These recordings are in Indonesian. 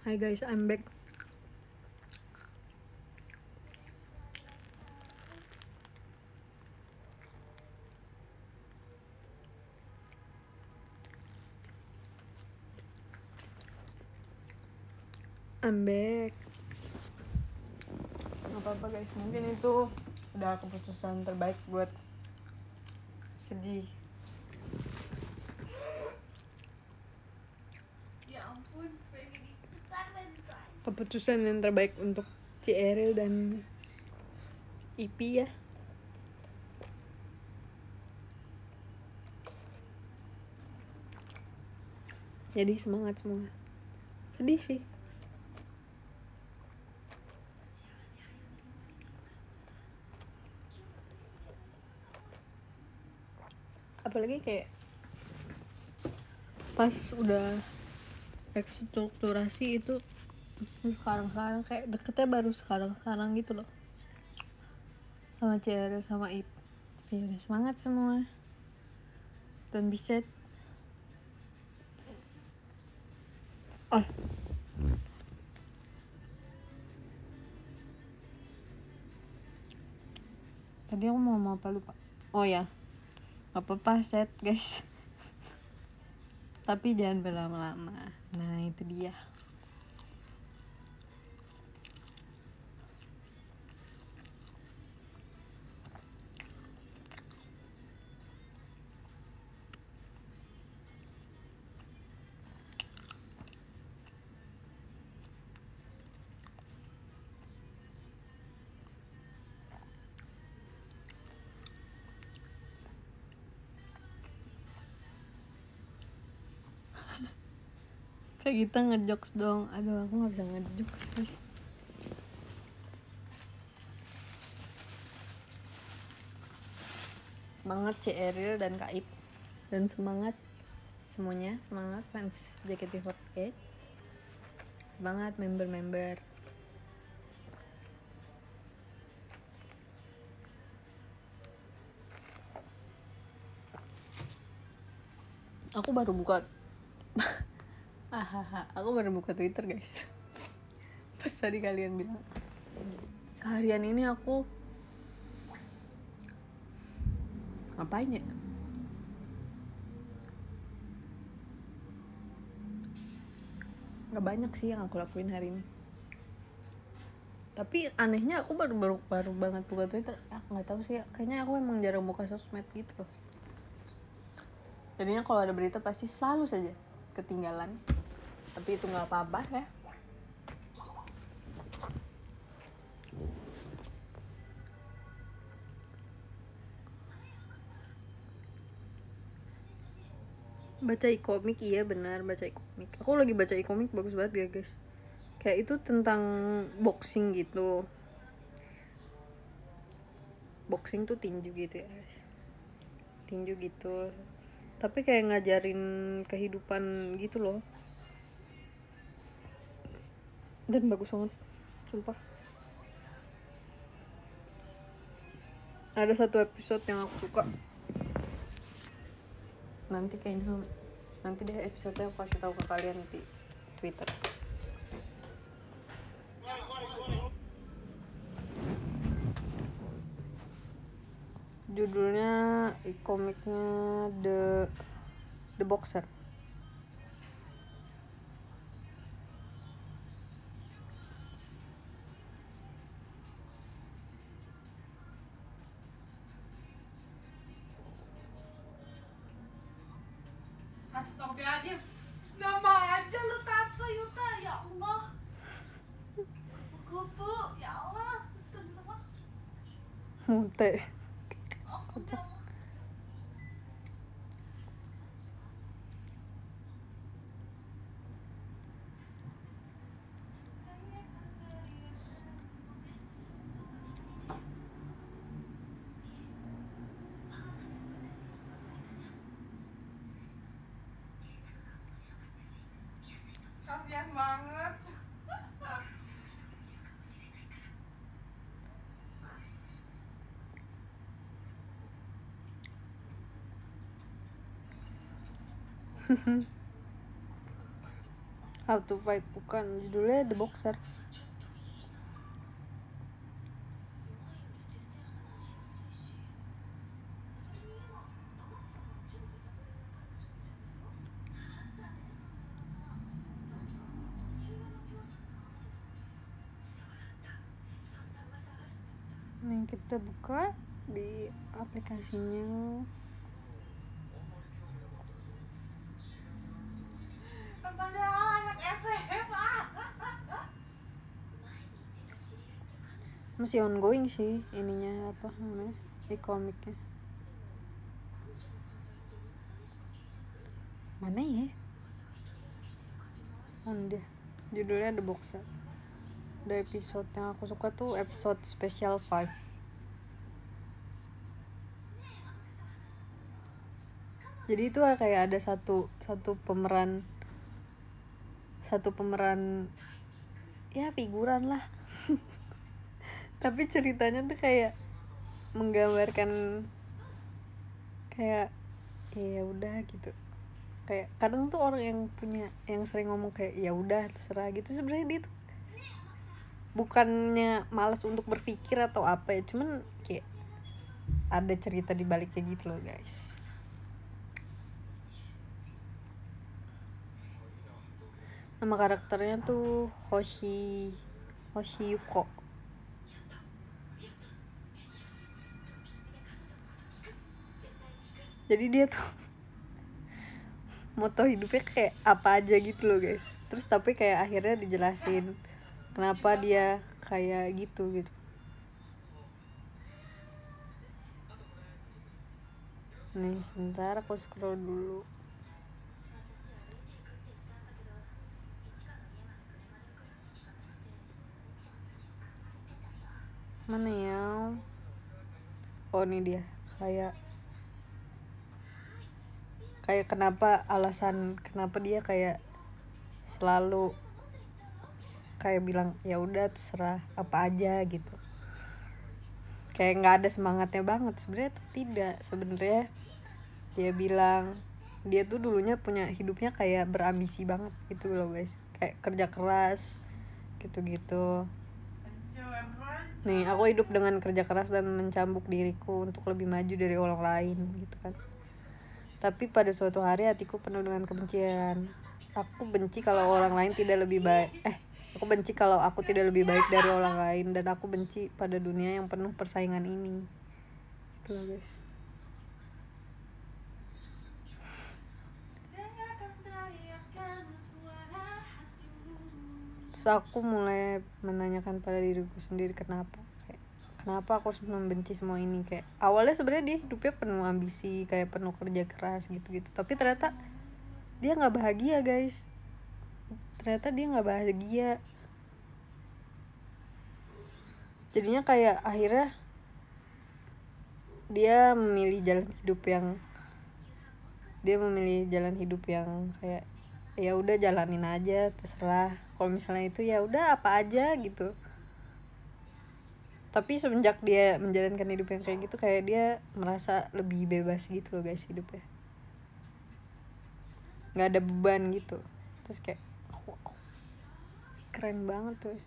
Hi guys, I'm back. I'm back. Gak apa-apa guys, mungkin itu udah keputusan terbaik buat sedih. Ya ampun, pengen ikutan say. Keputusan yang terbaik untuk Ci Eril dan Ipi ya. Jadi semangat semua. Sedih sih. Apalagi kayak pas udah restrukturasi itu sekarang kayak deketnya baru sekarang gitu loh sama Ceril sama Ip. Tapi udah semangat semua, don't be sad. Tadi aku mau apa lupa. Oh ya, gak apa-apa sad guys. Tapi jangan berlama-lama. Nah itu dia. Kayak kita ngejokes dong. Aduh aku gak bisa ngejokes guys. Semangat Ceril dan Kak Ip. Dan semangat semuanya. Semangat fans JKT48. Semangat member-member. Aku baru buka aku baru buka Twitter guys. Pas tadi kalian bilang seharian ini aku ngapain ya? Gak banyak sih yang aku lakuin hari ini. Tapi anehnya aku baru banget buka Twitter. Nggak tahu sih. Kayaknya aku emang jarang buka sosmed gitu loh. Jadinya kalau ada berita pasti selalu saja ketinggalan. Tapi itu nggak apa-apa ya. Baca e-komik, iya benar, baca e-komik. Aku lagi baca e-komik, bagus banget ya guys. Kayak itu tentang boxing gitu. Boxing tuh tinju gitu ya guys. Tinju gitu. Tapi kayak ngajarin kehidupan gitu loh. Dan bagus banget, sumpah. Ada satu episode yang aku suka. Nanti deh episode-nya aku kasih tahu ke kalian di Twitter. Judulnya komiknya The Boxer. Astagfirullahaladzim, nama aja lu tato Yuta, ya Allah. Kupu, ya Allah. Astagfirullah. Mute. Astagfirullah. Kasian banget. How to Fight bukan, judulnya The Boxer. Nih kita buka di aplikasinya. Padahal anak SMA. Masih ongoing sih ininya, apa namanya, di komiknya. Mana ya? Dia judulnya The Boxer. Ada episode yang aku suka tuh episode Special 5. Jadi itu kayak ada satu pemeran ya figuran lah. Tapi ceritanya tuh kayak menggambarkan kayak ya udah gitu. Kayak kadang tuh orang yang sering ngomong kayak ya udah terserah gitu, sebenarnya dia tuh bukannya malas untuk berpikir atau apa ya, cuman kayak ada cerita di baliknya gitu loh guys. Nama karakternya tuh Hoshiyuko. Jadi dia tuh moto hidupnya kayak apa aja gitu loh guys. Terus tapi kayak akhirnya dijelasin kenapa dia kayak gitu. Nih sebentar aku scroll dulu. Mana ya? Oh ini dia. Kayak kenapa dia kayak selalu kayak bilang ya udah terserah apa aja gitu. Kayak nggak ada semangatnya banget. Sebenarnya tuh tidak. Sebenarnya dia bilang dia tuh dulunya punya hidupnya kayak berambisi banget gitu loh guys. Kayak kerja keras gitu-gitu. Nih aku hidup dengan kerja keras dan mencambuk diriku untuk lebih maju dari orang lain gitu kan. Tapi pada suatu hari hatiku penuh dengan kebencian. Aku benci kalau orang lain tidak lebih baik. Aku benci kalau aku tidak lebih baik dari orang lain, dan aku benci pada dunia yang penuh persaingan ini. Gitu loh guys. Terus aku mulai menanyakan pada diriku sendiri kenapa aku harus membenci semua ini. Kayak awalnya sebenarnya dia hidupnya penuh ambisi, kayak penuh kerja keras gitu-gitu, tapi ternyata dia nggak bahagia guys. Jadinya kayak akhirnya dia memilih jalan hidup yang kayak ya udah jalanin aja terserah. Kalau misalnya itu ya udah apa aja gitu. Tapi semenjak dia menjalankan hidup yang kayak gitu, kayak dia merasa lebih bebas gitu loh guys hidupnya. Nggak ada beban gitu. Terus kayak wow, keren banget tuh.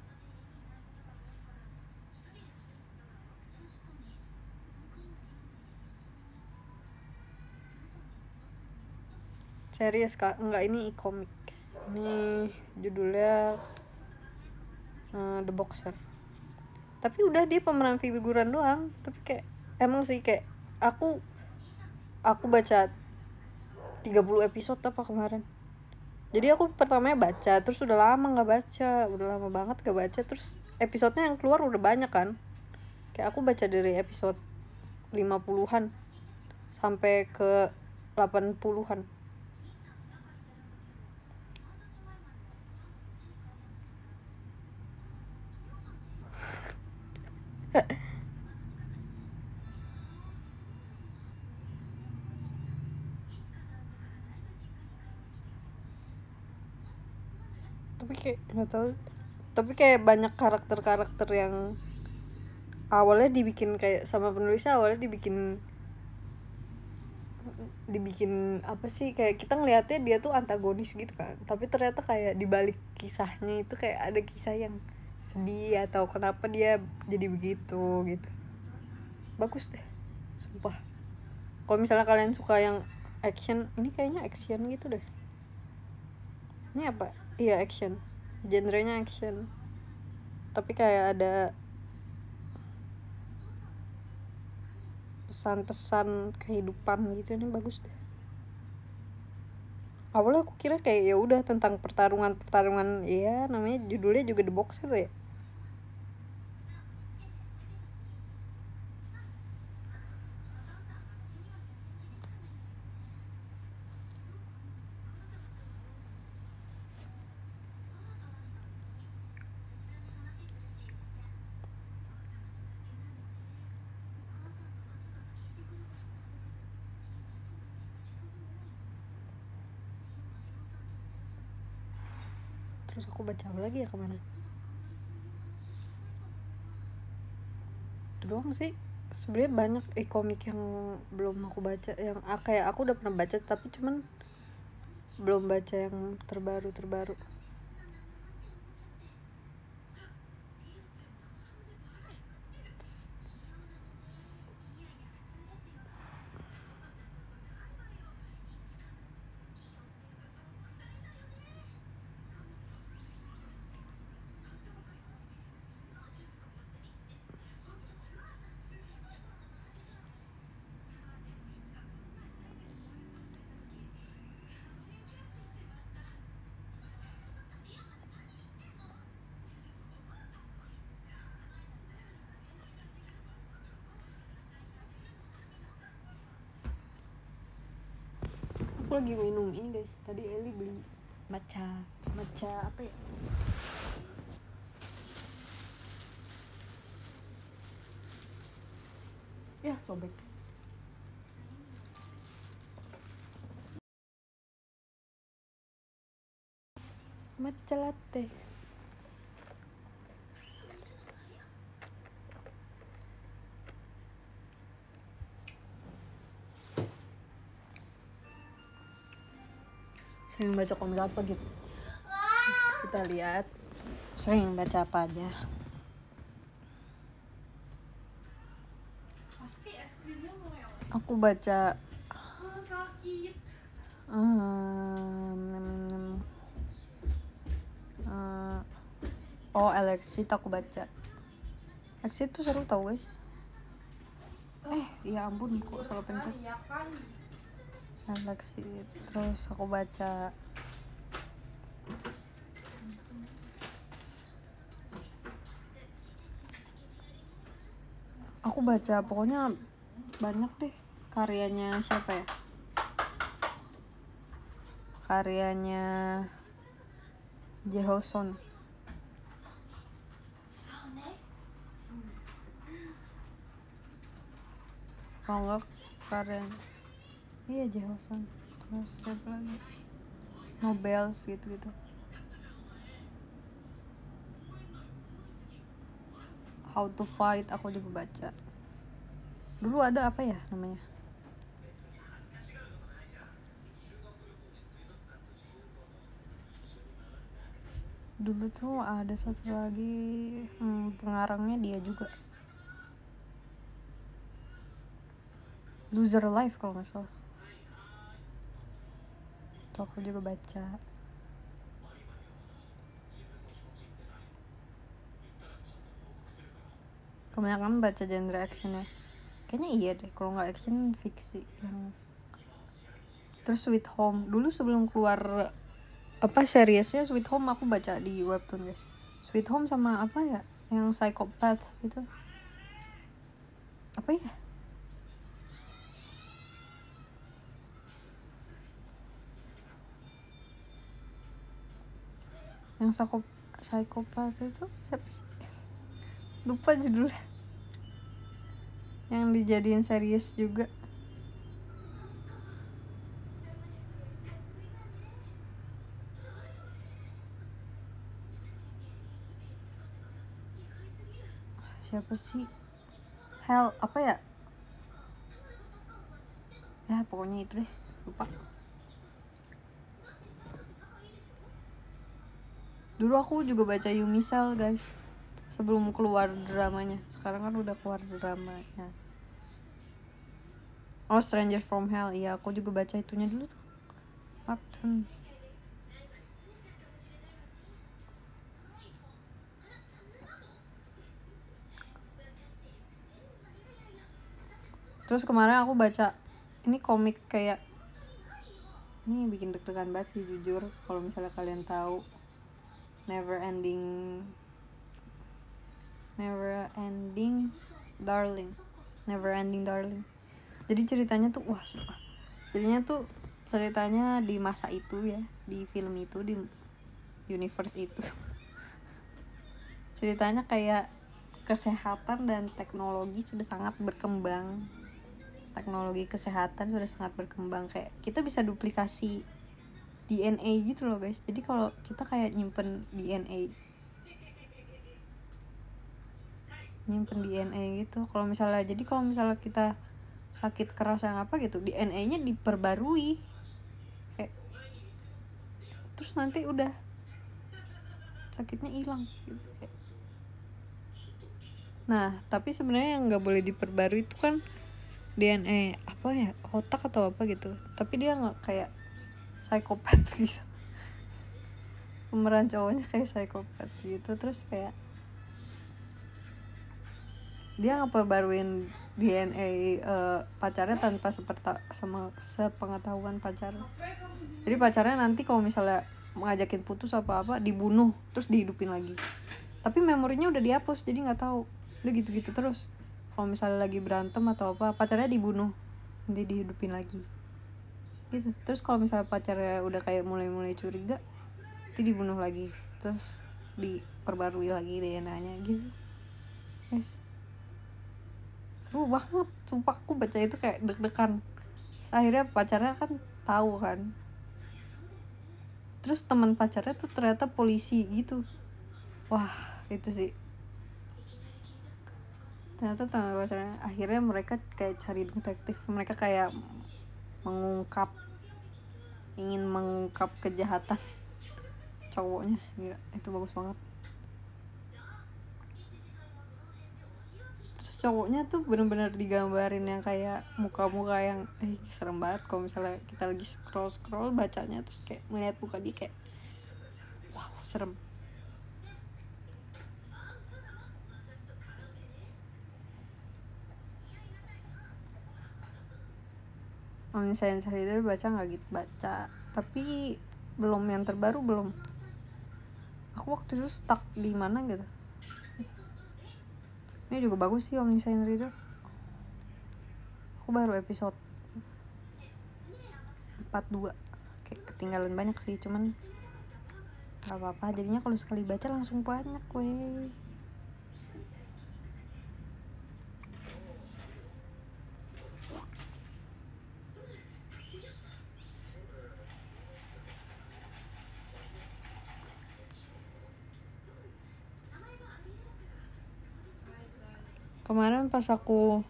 Serius kak? Enggak, ini e-comic. Ini judulnya The Boxer. Tapi udah dia pemeran figuran doang. Tapi kayak emang sih kayak aku baca 30 episode apa kemarin. Jadi aku pertamanya baca, terus udah lama banget gak baca. Terus episodenya yang keluar udah banyak kan. Kayak aku baca dari episode 50-an sampai ke 80-an. Tapi kayak nggak tahu, tapi kayak banyak karakter yang awalnya dibikin kayak sama penulisnya, awalnya dibikin dibikin apa sih, kayak kita ngelihatnya dia tuh antagonis gitu kan, tapi ternyata kayak dibalik kisahnya itu kayak ada kisah yang sedih atau kenapa dia jadi begitu gitu. Bagus deh sumpah. Kalau misalnya kalian suka yang action, ini kayaknya action gitu deh. Ini apa? Iya action, genrenya action, tapi kayak ada pesan-pesan kehidupan gitu. Ini bagus deh. Awalnya aku kira kayak ya udah tentang pertarungan, ya namanya judulnya juga The Boxer ya. Terus aku baca apa lagi ya, kemana itu doang sih sebenarnya. Banyak komik yang belum aku baca, yang kayak aku udah pernah baca tapi cuman belum baca yang terbaru. Aku lagi minum ini guys, tadi Eli beli matcha apa ya, ya sobek. Matcha latte. Sering baca komik apa gitu, kita lihat. Sering baca apa aja. Pasti es krimnya meleleh. Aku baca Sakit. Oh Alexit aku baca. Alexit tuh seru tau guys. Ya ampun kok salah pencet. Iya kan. Alexit. Terus aku baca pokoknya banyak deh karyanya. Siapa ya, karyanya Jehoson. Kalau enggak karyanya Jehoson. Terus siapa lagi, Nobels gitu. How to Fight aku juga baca. Dulu ada apa ya namanya, dulu tuh ada satu lagi, pengarangnya dia juga, Loser Life kalau nggak salah. Tuh aku juga baca. Kebanyakan baca genre action ya. Kayaknya iya deh, kalau nggak action fiksi yang. Terus Sweet Home dulu sebelum keluar apa seriesnya Sweet Home aku baca di webtoon guys. Sweet Home sama apa ya yang Psychopath itu, apa ya, yang Psychopath itu siapa sih, lupa judulnya, yang dijadiin series juga. Siapa sih, Hell apa ya, Ya pokoknya itu deh, lupa. Dulu aku juga baca Yumi Cell guys, sebelum keluar dramanya. Sekarang kan udah keluar dramanya. Oh, Stranger from Hell, iya aku juga baca itunya dulu tuh, webtoon. Terus kemarin aku baca ini komik kayak, ini bikin deg-degan banget sih jujur, kalau misalnya kalian tahu Never Ending Darling. Jadi ceritanya tuh wah sumpah. Jadinya tuh ceritanya di masa itu ya, di film itu, di universe itu. Ceritanya kayak kesehatan dan teknologi sudah sangat berkembang. Teknologi kesehatan sudah sangat berkembang, kayak kita bisa duplikasi DNA gitu loh guys. Jadi kalau kita kayak nyimpen DNA gitu, kalau misalnya kita sakit keras yang apa gitu, DNA-nya diperbarui kayak, terus nanti udah sakitnya hilang gitu kayak. Nah tapi sebenarnya yang nggak boleh diperbarui itu kan DNA apa ya, otak atau apa gitu, tapi dia nggak kayak psikopat gitu, pemeran cowoknya kayak psikopat gitu. Terus kayak dia ngeperbaruin DNA pacarnya tanpa sepengetahuan pacar. Jadi pacarnya nanti kalau misalnya mengajakin putus apa-apa dibunuh terus dihidupin lagi, tapi memorinya udah dihapus jadi nggak tahu, udah gitu-gitu terus. Kalau misalnya lagi berantem atau apa pacarnya dibunuh nanti dihidupin lagi gitu. Terus kalau misalnya pacarnya udah kayak mulai curiga nanti dibunuh lagi terus diperbarui lagi DNA-nya gitu guys. Seru banget sumpah, aku baca itu kayak deg-degan. Akhirnya pacarnya kan tahu kan, terus teman pacarnya tuh ternyata polisi gitu. Wah itu sih, ternyata teman pacarnya, akhirnya mereka kayak cari detektif, mereka kayak ingin mengungkap kejahatan cowoknya. Gila, itu bagus banget. Terus cowoknya tuh bener-bener digambarin yang kayak muka-muka yang serem banget. Kalau misalnya kita lagi scroll bacanya terus kayak melihat muka dia kayak wow serem. Omniscience Reader baca nggak gitu? Baca, tapi belum yang terbaru belum. Aku waktu itu stuck di mana gitu. Ini juga bagus sih Omniscience Reader. Aku baru episode 42, kayak ketinggalan banyak sih, cuman nggak apa-apa. Jadinya kalau sekali baca langsung banyak weh. Kemarin pas aku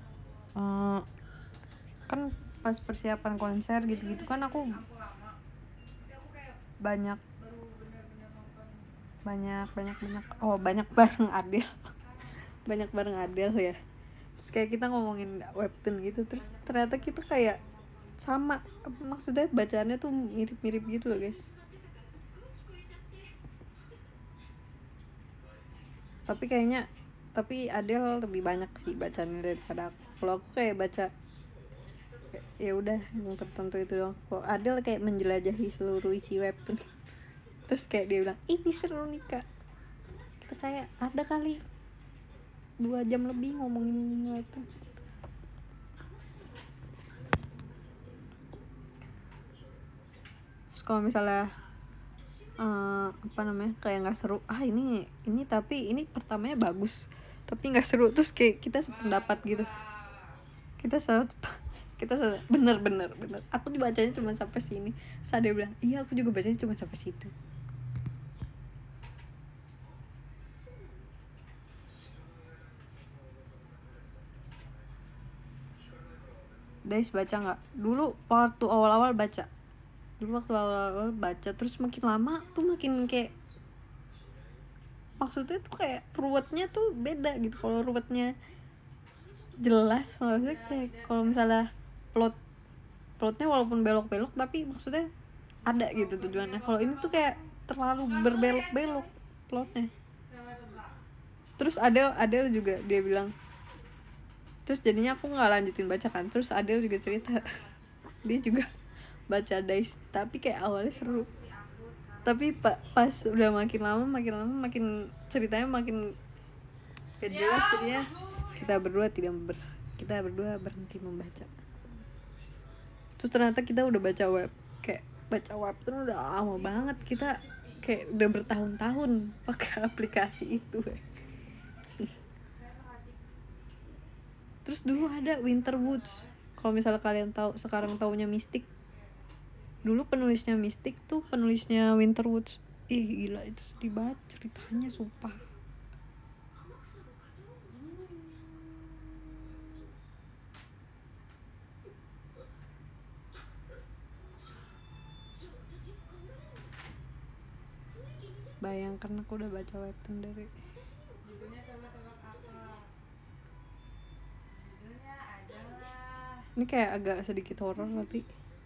kan pas persiapan konser gitu-gitu kan aku banyak bareng Adel. Banyak bareng Adel ya. Terus kayak kita ngomongin webtoon gitu, terus ternyata kita kayak sama, maksudnya bacaannya tuh mirip-mirip gitu loh guys. Tapi Adel lebih banyak sih bacanya daripada aku. Kalau aku kayak baca ya udah yang tertentu itu doang. Kalau Adel kayak menjelajahi seluruh isi webtoon. Terus kayak dia bilang ini seru nih kak, kita kayak ada kali 2 jam lebih ngomongin webtoon. Terus kalau misalnya kayak nggak seru, tapi ini pertamanya bagus tapi nggak seru, terus kayak kita sependapat gitu, kita bener aku dibacanya cuma sampai sini. Terus dia bilang iya aku juga bacanya cuma sampai situ. Guys, baca nggak? Dulu waktu awal-awal baca. Terus makin lama tuh makin kayak, maksudnya tuh kayak ruwetnya tuh beda gitu. Kalau ruwetnya jelas, maksudnya kayak kalau misalnya plotnya walaupun belok-belok tapi maksudnya ada gitu tujuannya. Kalau ini tuh kayak terlalu berbelok-belok plotnya. Terus Adele juga dia bilang, terus jadinya aku nggak lanjutin baca kan. Terus Adele juga cerita dia juga baca Dice, tapi kayak awalnya seru, tapi pas udah makin lama makin ceritanya makin gak jelas. Jadinya kita berdua berhenti membaca. Terus ternyata kita udah baca webtoon udah lama banget. Kita kayak udah bertahun-tahun pakai aplikasi itu. Terus dulu ada Winterwoods. Kalau misalnya kalian tahu, sekarang taunya Mystic. Dulu penulisnya Mystic tuh penulisnya Winterwoods. Ih gila, itu sedih banget ceritanya, sumpah. Bayangkan aku udah baca webtoon dari Judulnya tebak-tebak apa? Judulnya adalah ini kayak agak sedikit horor tapi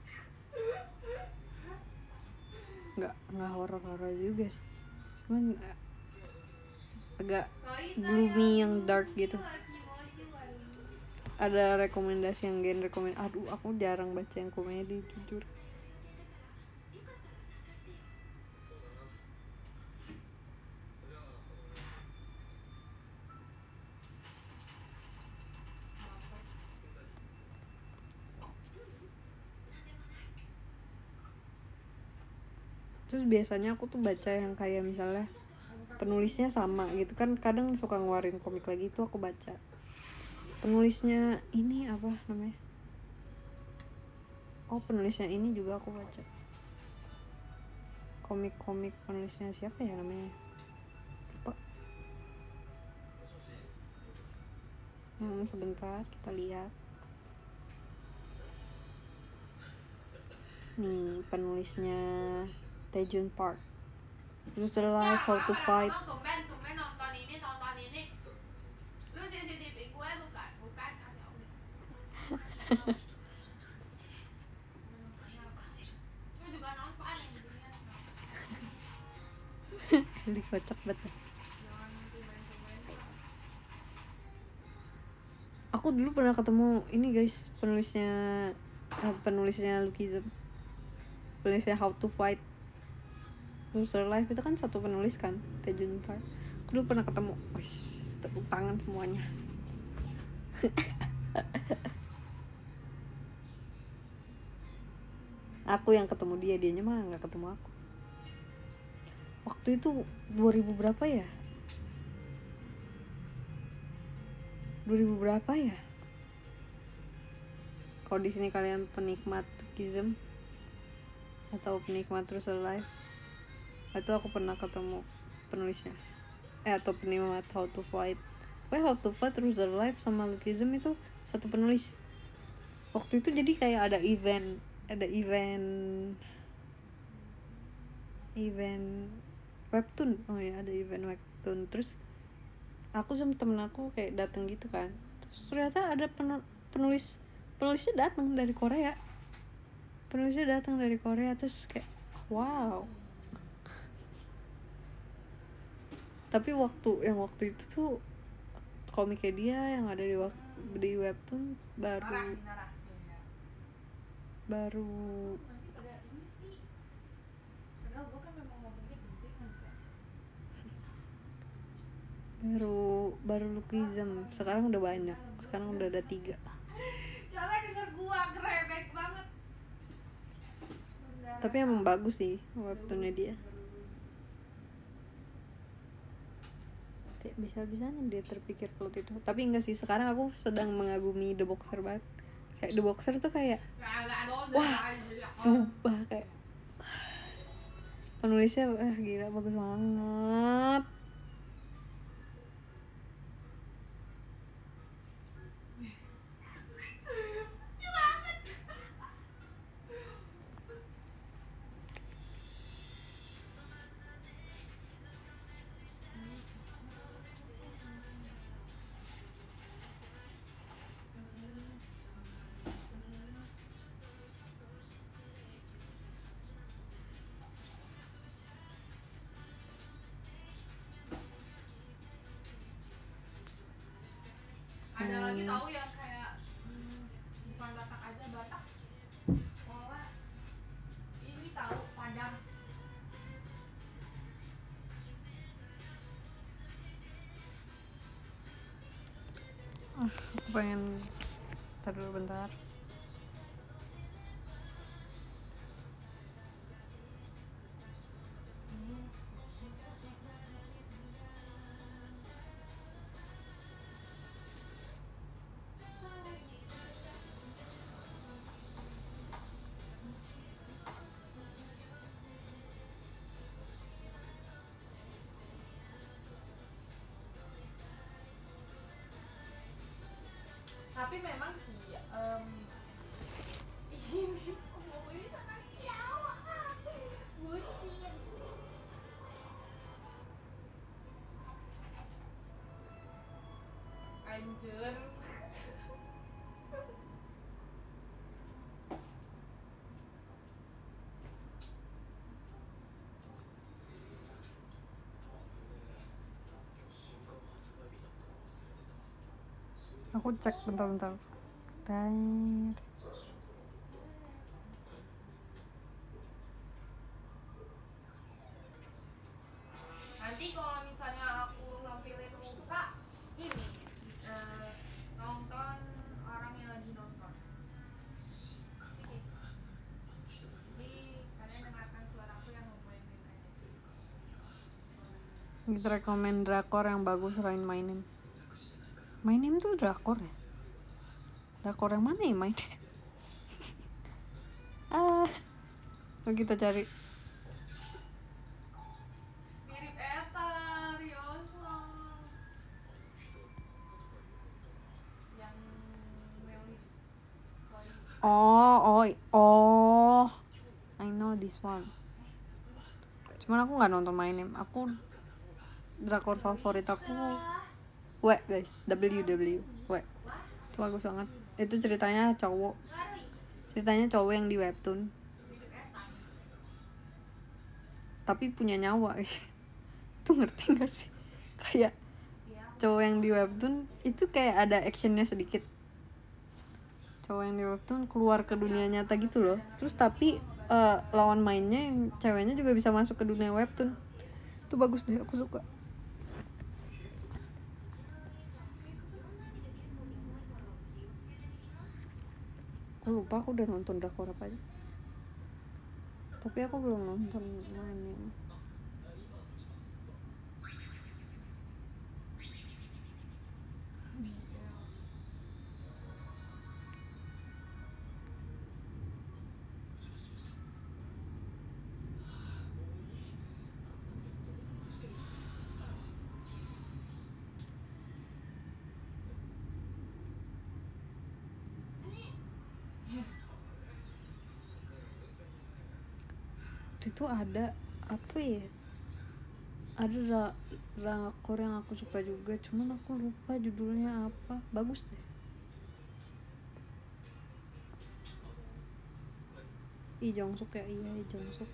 nggak horor juga sih, cuman agak gloomy yang dark gitu. Ada rekomendasi yang aduh aku jarang baca yang komedi jujur. Terus biasanya aku tuh baca yang kayak misalnya penulisnya sama gitu kan, kadang suka ngeluarin komik lagi, itu aku baca. Penulisnya ini apa namanya, penulisnya ini juga aku baca. Komik penulisnya siapa ya namanya, lupa. Sebentar kita lihat. Nih penulisnya Taejun Park. Terus Life, How to Fight. Tumben nonton ini. Lu CCTV gue bukan. Lu juga nonton yang beginian. Ini kocak banget. Aku dulu pernah ketemu ini guys, penulisnya Lookism, penulisnya How to Fight. Loser Life itu kan satu penulis kan, Taejun Park. Aku dulu pernah ketemu. Wis, tepuk tangan semuanya. Aku yang ketemu dianya mah nggak ketemu aku. Waktu itu 2000 berapa ya? 2000 berapa ya? Kalau di sini kalian penikmat Lookism atau penikmat Loser Life, itu aku pernah ketemu penulisnya, atau penikmat How to Fight. How to Fight, Loser Life sama Lookism itu satu penulis. Waktu itu jadi kayak ada event webtoon. Ada event webtoon. Terus aku sama temen aku kayak datang gitu kan. Terus ternyata ada penulisnya datang dari Korea. Terus kayak wow. Tapi waktu itu tuh komiknya dia yang ada di webtoon baru Lookism. Sekarang udah banyak, sekarang udah ada 3. Coba denger gua gerebek banget. Tapi emang bagus sih webtoonnya dia. Kayak bisa-bisanya dia terpikir plot itu. Tapi enggak sih, sekarang aku sedang mengagumi The Boxer banget. Kayak The Boxer tuh kayak wah, sumpah kayak penulisnya gila, bagus banget. Ada lagi tahu yang kayak bukan Batak aja, Batak malah ini tahu Padang. Aku pengen ntar dulu bentar. Tapi memang sih ini ngomongin sama Jawa bucin. Anjir. Aku cek bentar. Nanti kalau misalnya aku nampilin muka ini nonton orang yang lagi nonton. Jadi kalian dengarkan suara aku yang ngomongin aja. Kita rekomen drakor yang bagus selain My Name. My Name tuh drakor ya? Drakor yang mana ya My Name? Lalu kita cari. Mirip Eta, Ryoso. Yang Meli. Oh, I know this one. Cuman aku nggak nonton My Name. Aku drakor favorit aku W guys, W. Itu bagus banget. Itu ceritanya cowok yang di webtoon tapi punya nyawa. Itu ngerti gak sih? Kayak cowok yang di webtoon itu kayak ada actionnya sedikit. Cowok yang di webtoon keluar ke dunia nyata gitu loh. Terus tapi lawan mainnya yang ceweknya juga bisa masuk ke dunia webtoon. Itu bagus deh, aku suka. Aku lupa aku udah nonton drakor apa aja. Tapi aku belum nonton mainnya. Itu ada apa ya, ada drakor yang aku suka juga, cuman aku lupa judulnya apa. Bagus deh. Lee Jong Suk ya, iya Lee Jong Suk.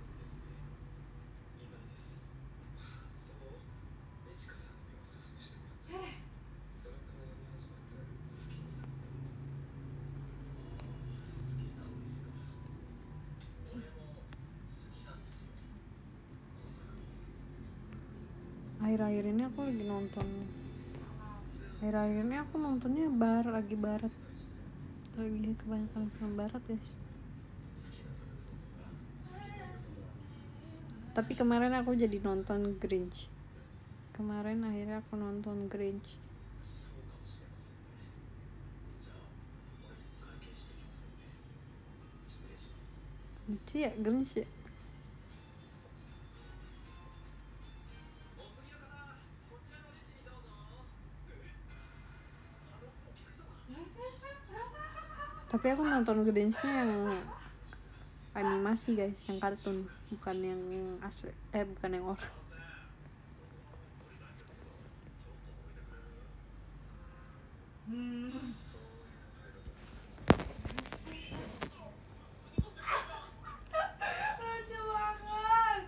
Akhir-akhir ini aku lagi nonton. Akhir-akhir ini aku nontonnya lagi barat. Lagi kebanyakan film barat guys. Tapi kemarin aku jadi nonton Grinch. Kemarin akhirnya aku nonton Grinch. Lucu ya Grinch ya. Tapi aku nonton Grinch-nya yang animasi guys, yang kartun, bukan yang asli, bukan yang orang. Lucu banget.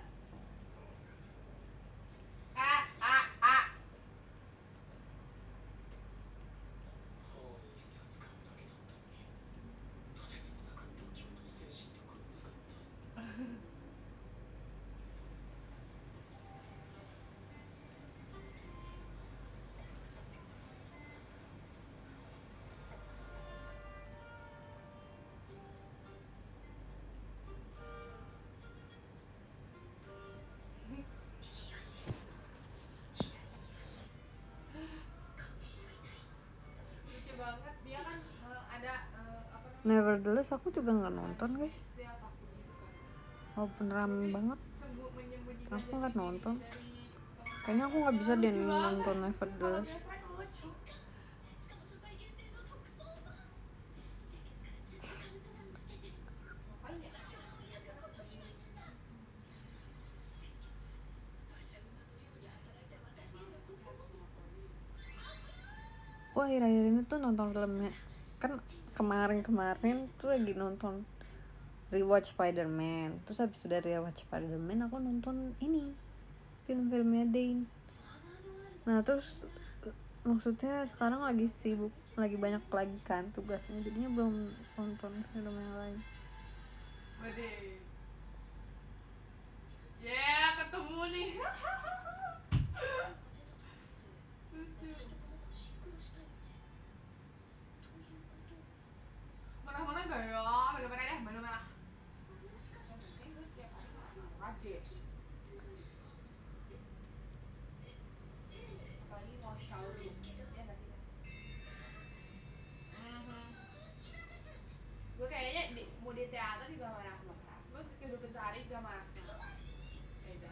banget dia kan ada apa namanya Nevertheless aku juga nggak nonton guys, dia takut gitu kan walaupun rame banget menyembunyikan aku nggak nonton. dari Kayaknya aku nggak bisa deh lucu banget. nonton Kalau Nevertheless. geprek lucu ngapain ya Aku akhir-akhir ini tuh nonton filmnya, kan kemarin tuh lagi nonton rewatch Spider-Man, terus habis sudah rewatch Spider-Man aku nonton ini film-filmnya Dane. Nah terus maksudnya sekarang lagi sibuk, lagi banyak lagi kan tugasnya, jadinya belum nonton film yang lain. Wede ya ketemu nih lucu mana-mana gak ya mana-mana deh mana-mana gue setiap hari wajib apalagi mau showroom ya nggak sih gue kayaknya mau di teater juga marah-marah gue kehidupan sehari juga marah-marah beda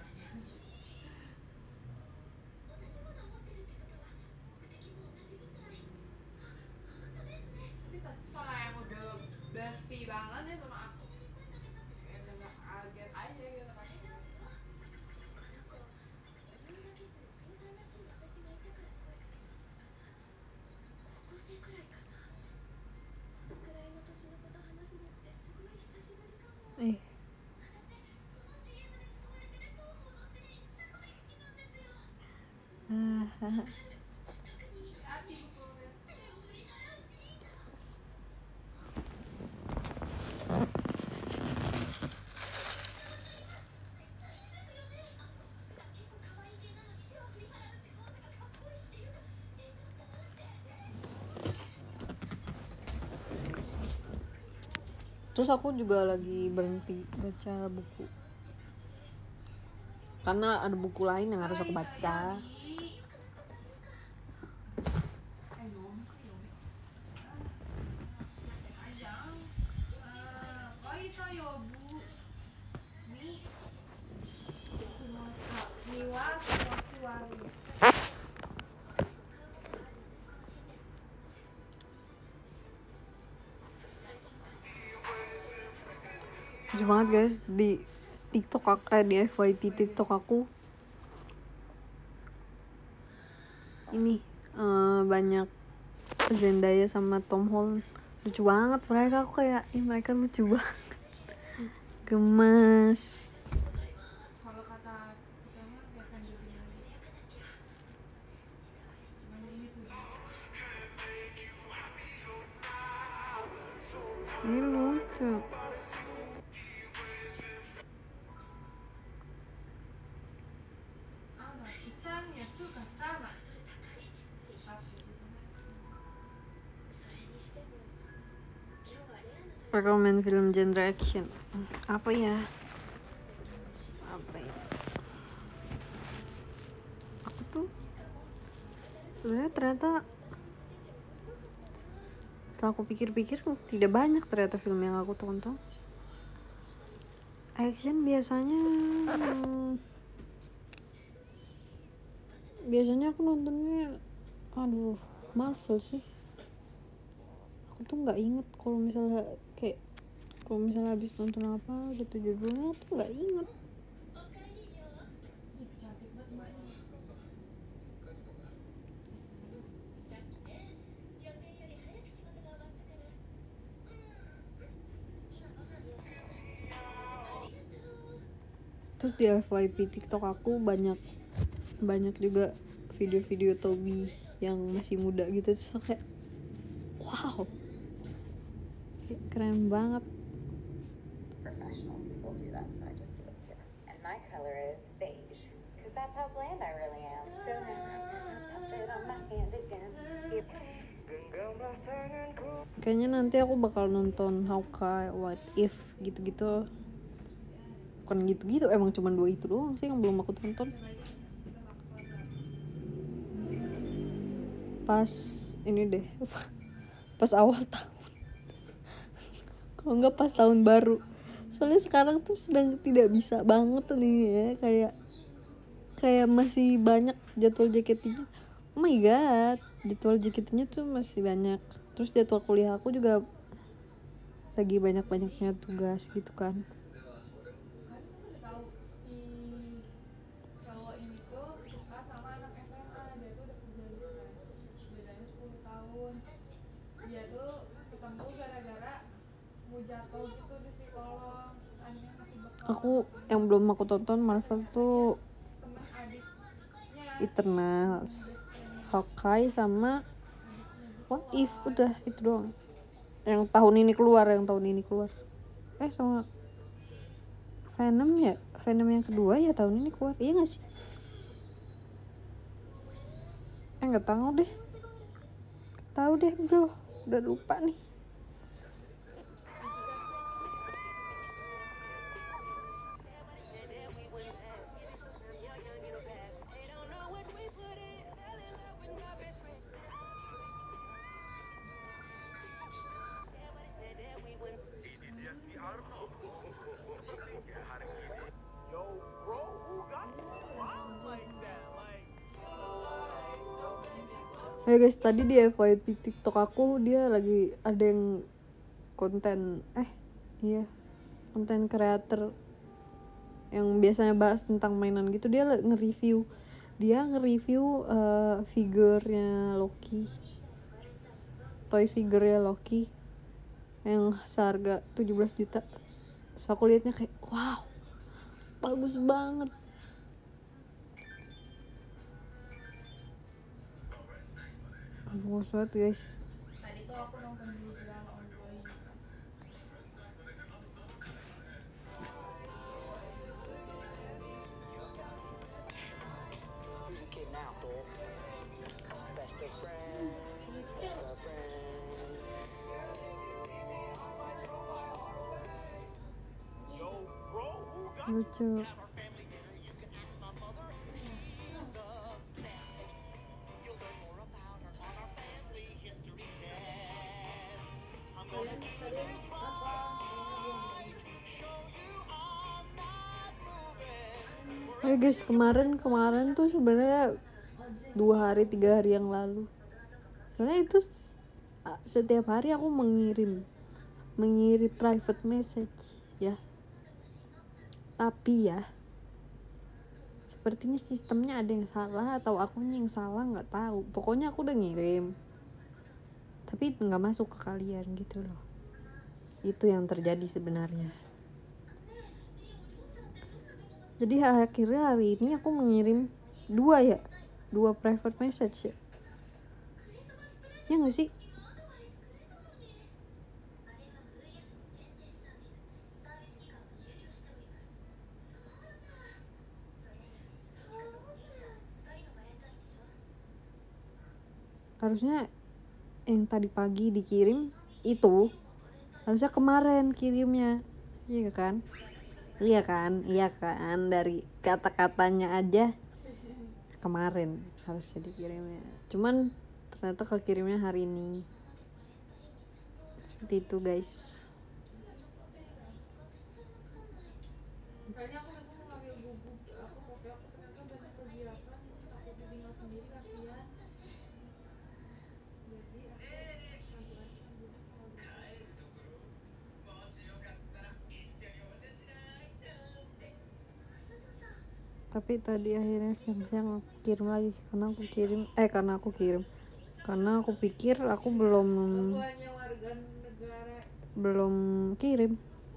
tapi pasti sama yang udah bestie banget ya sama aku kayak udah gak kaget aja gitu kan Eh hati bukunya terus aku juga lagi berhenti baca buku karena ada buku lain yang harus aku baca. Lucu banget guys, di TikTok aku, di FYP TikTok aku ini banyak Zendaya sama Tom Holland, lucu banget mereka. Aku kayak mereka lucu banget, gemes. kalau kata kita mah kayak kan jadi mana ini tuh Ini lucu. apa Isan ya suka sama Rekomen film genre action apa ya, aku tuh sebenarnya ternyata setelah aku pikir-pikir tidak banyak ternyata film yang aku tonton. Action biasanya aku nontonnya Marvel sih. Aku tuh nggak inget kalau misalnya habis nonton apa gitu judulnya tuh nggak inget. cantik banget mbaknya Terus di FYP TikTok aku banyak juga video-video Toby yang masih muda gitu, terus aku kayak wow, keren banget. Professional people do that, so I just do it too. And my color is beige, because that's how bland I really am. So now I'm gonna pop it on my hand again. Kayaknya nanti aku bakal nonton Hawkeye, What If gitu-gitu. Bukan gitu-gitu, emang cuma 2 itu doang sih yang belum aku tonton. Pas ini deh pas awal tahun. Kalau enggak pas tahun baru. Soalnya sekarang tuh sedang tidak bisa banget nih ya, kayak masih banyak jadwal JKT-nya. Oh my god, jadwal JKT-nya tuh masih banyak. Terus jadwal kuliah aku juga lagi banyak-banyaknya tugas gitu kan. Tahu si cowok ini tuh suka sama anak SMA, dia tuh udah kerja gitu kan, bedanya 10 tahun. Dia tuh ketemu gara-gara mau jatuh gitu di si kolong, anehnya masih bekal. Aku yang belum aku tonton Marvel tuh Temen adiknya Eternals, Hawkeye sama What If, udah itu doang. Yang tahun ini keluar. Sama Venom ya, Venom yang kedua ya tahun ini keluar, iya nggak sih? Nggak tahu deh bro, udah lupa nih. Ya guys, tadi di FYP TikTok aku dia lagi ada yang konten creator yang biasanya bahas tentang mainan gitu, dia nge-review figurnya Loki, toy figurnya Loki yang seharga 17 juta. So aku liatnya kayak wow, bagus banget. Bagus banget guys. tadi tuh aku nonton dulu drama ongoing. Lucu. Ya guys, kemarin tuh sebenarnya 2-3 hari yang lalu. Sebenarnya itu setiap hari aku mengirim private message ya. Tapi ya sepertinya sistemnya ada yang salah atau akunya yang salah, nggak tahu. Pokoknya aku udah ngirim, tapi nggak masuk ke kalian gitu loh. Itu yang terjadi sebenarnya. Jadi akhirnya hari ini aku mengirim 2 private message ya. Ya nggak sih? Harusnya yang tadi pagi dikirim itu harusnya kemarin kirimnya, iya kan? Dari kata-katanya aja kemarin harusnya dikirimnya. Cuman ternyata kekirimnya hari ini. Seperti itu guys. Kayaknya aku nanti mau ngambil bubuk kopi aku ternyata banyak kegiatan, aku tinggal sendiri kasihan. Jadi aku nanti lagi ambil Tapi tadi akhirnya siang-siang aku kirim lagi karena aku pikir aku belum kirim.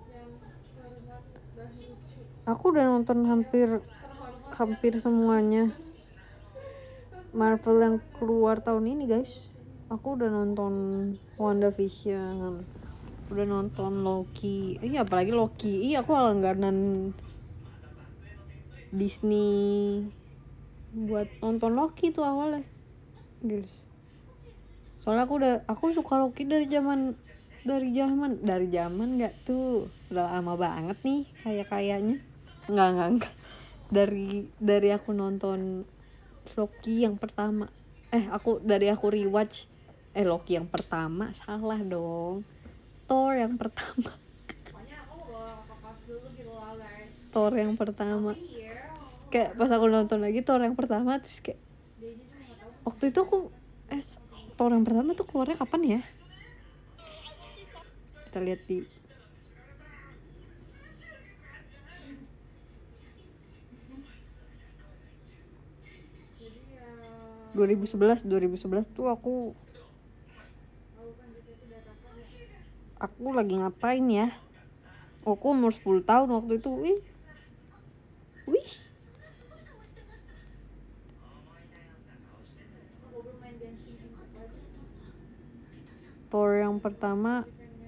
Aku udah nonton hampir semuanya Marvel yang keluar tahun ini guys. Aku udah nonton WandaVision, udah nonton Loki. Apalagi Loki. Aku langganan Disney buat nonton Loki tuh awalnya guys. Soalnya aku suka Loki dari zaman nggak tuh, udah lama banget nih kayaknya. Enggak. Dari aku nonton Loki yang pertama. Aku rewatch Loki yang pertama, salah dong. Thor yang pertama. Pokoknya aku bawa ke kelas dulu gitu lah guys. Thor yang pertama. Tapi ya Terus kayak pas aku nonton lagi Thor yang pertama, terus kayak dia aja tuh nggak tahu. waktu itu aku Thor yang pertama tuh keluarnya kapan ya? Kita lihat di Jadi ya 2011 tuh aku tahu kan dia tuh dari kapan. lagi ngapain ya? Aku umur 10 tahun waktu itu. Wih. Aku bermain dancing in the dark. Thor yang pertama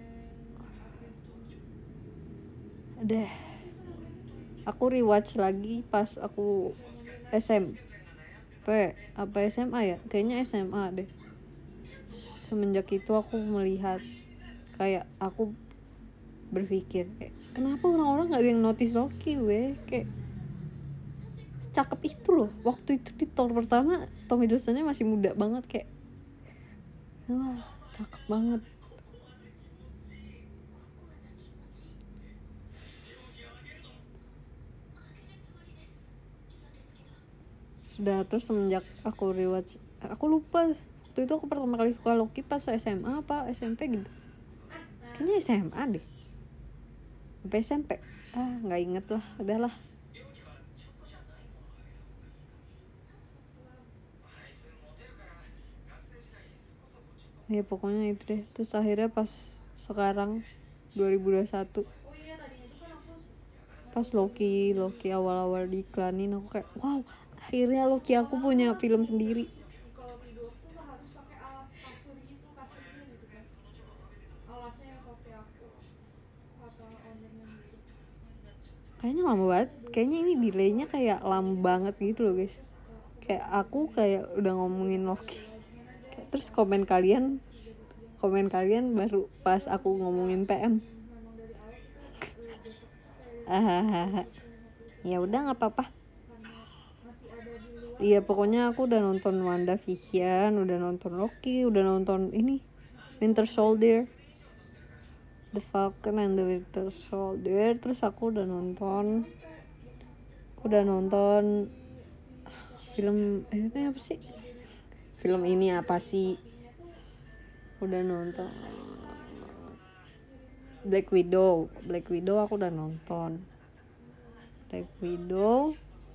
deh. Aku rewatch lagi pas aku SMP apa SMA ya? Kayaknya SMA deh. Semenjak itu aku melihat, kayak aku berpikir kayak, kenapa orang-orang gak ada yang notice Loki weh, kayak secakep itu loh. Waktu itu di Thor pertama Tom Hiddlestonnya masih muda banget, kayak wah cakep banget. Sudah, terus semenjak aku rewatch, aku lupa waktu itu aku pertama kali suka Loki pas SMA apa SMP gitu. Kayaknya SMA deh. Sampai SMP. Nggak inget lah, udahlah. Ya pokoknya itu deh. Terus akhirnya pas sekarang 2021 Oh iya tadinya tuh kan aku pas Loki awal-awal diiklanin, aku kayak wow, akhirnya Loki aku punya film sendiri. kalau tidur tuh harus pakai alas kasur gitu, kasurnya gitu kan. Alasnya yang pakai aku kata ownernya gitu. Kayaknya lama banget. Kayaknya ini delaynya kayak lama banget gitu loh guys. Kayak aku kayak udah ngomongin Loki. Kayak, terus komen kalian baru pas aku ngomongin PM. Memang dari awal kita besok Hahaha. Ya udah nggak apa-apa. karena masih ada di luar. Iya pokoknya aku udah nonton WandaVision, udah nonton Loki, udah nonton ini Winter Soldier, The Falcon and the Winter Soldier. Terus aku udah nonton film itu apa sih? Film ini apa sih? Udah nonton Black Widow aku udah nonton Black Widow.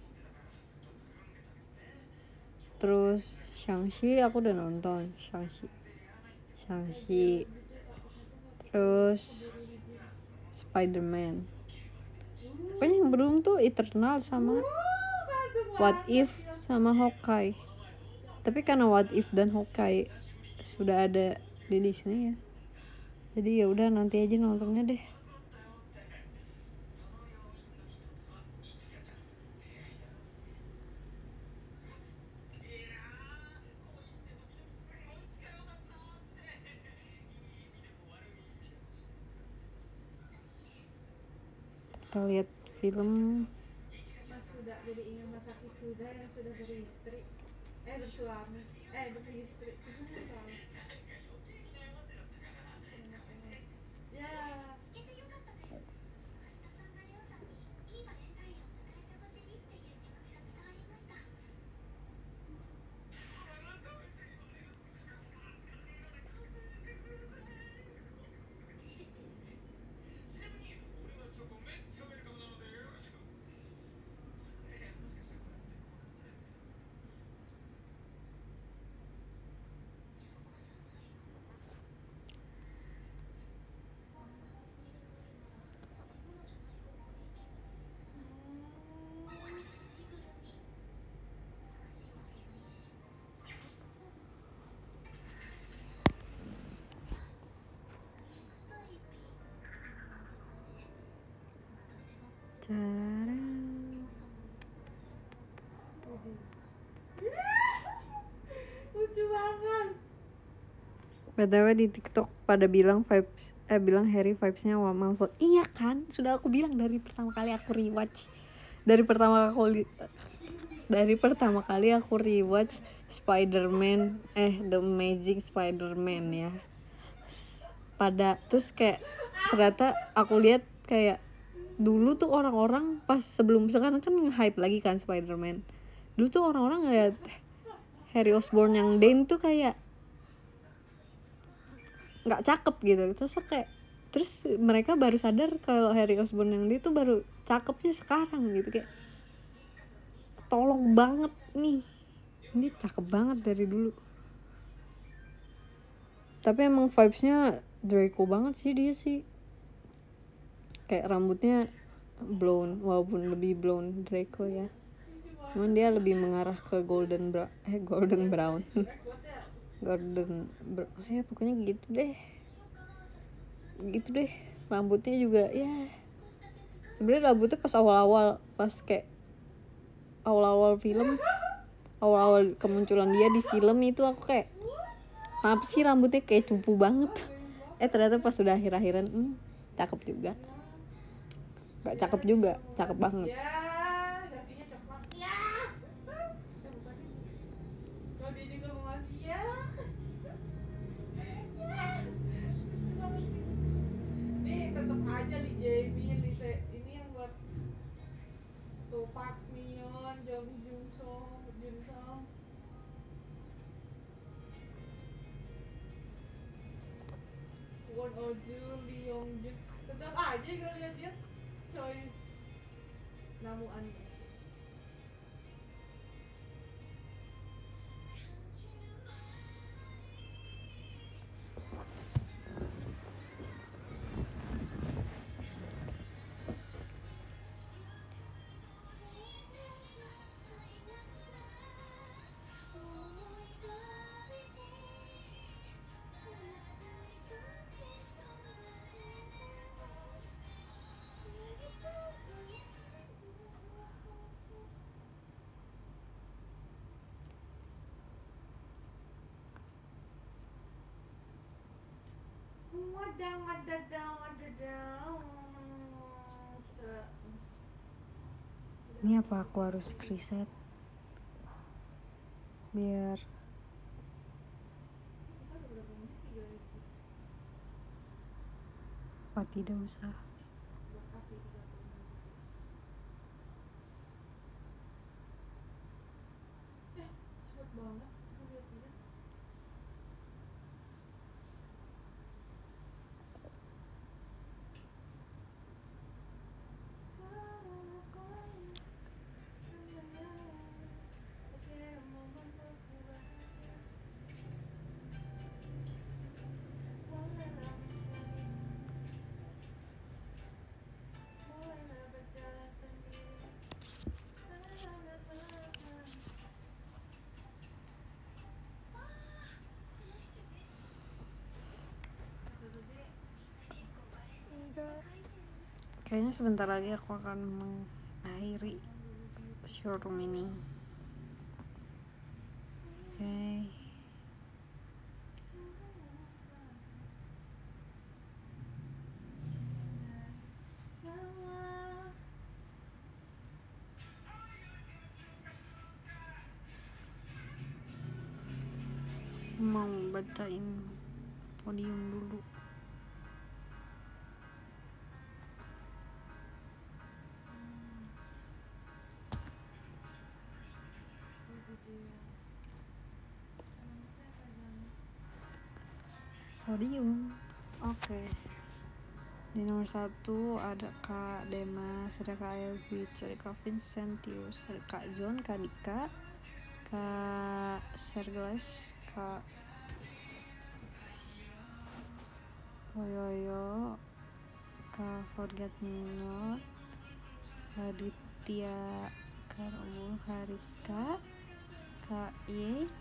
Terus Shang-Chi aku udah nonton Shang-Chi. Terus Spider-Man. Pokoknya yang belum tuh Eternal sama What If sama Hawkeye. Tapi karena What If dan Hawkeye sudah ada di Disney ya, jadi ya udah nanti aja nontonnya deh. Kita lihat film. Mas sudah jadi ingat masa Kisuda yang sudah beristri bersuami beristri. Ya lucu banget. BTW di TikTok pada bilang Harry vibes-nya Malfoy. Iya kan? Sudah aku bilang dari pertama kali aku rewatch. Dari pertama dari pertama kali aku rewatch Spider-Man The Amazing Spider-Man ya. Terus kayak ternyata aku lihat kayak dulu tuh orang-orang pas sekarang kan nge-hype lagi kan Spider-Man. Dulu tuh orang-orang ngeliat Harry Osborn yang Dane tuh kayak nggak cakep gitu. Terus mereka baru sadar kalau Harry Osborn yang dia tuh baru cakepnya sekarang gitu, kayak tolong banget nih, ini cakep banget dari dulu. Tapi emang vibesnya Draco banget sih dia sih, kayak rambutnya blonde, walaupun lebih blonde Draco ya, cuman dia lebih mengarah ke golden brown ya pokoknya gitu deh. Rambutnya juga ya, sebenarnya rambutnya pas awal-awal film, awal-awal kemunculan dia di film itu aku kayak kenapa sih rambutnya kayak cupu banget. Ternyata pas sudah akhir-akhiran cakep juga. Gak cakep juga, cakep banget. Nih tetep aja Lee Jae-min, ini yang buat tuh Park Min-yeon, Jung Song, Won Oh-jung, Lee Yong-jun, tetap aja gue liat coy. Namu animasi. Ini apa aku harus reset biar apa tidak usah. Cepet banget aku liat dia. Kayaknya sebentar lagi aku akan mengakhiri showroom ini. Oke. Mau bacain podium dulu. Podium. Oke. Di nomor 1 ada Kak Demas, ada Kak Elwitz, ada Kak Vincentius, ada Kak John, Kak Dika, Kak Sergles, Kak Oyoyo, Kak Forget Me Not, Aditya, Kak Romul, Kak Rizka, Kak Ye,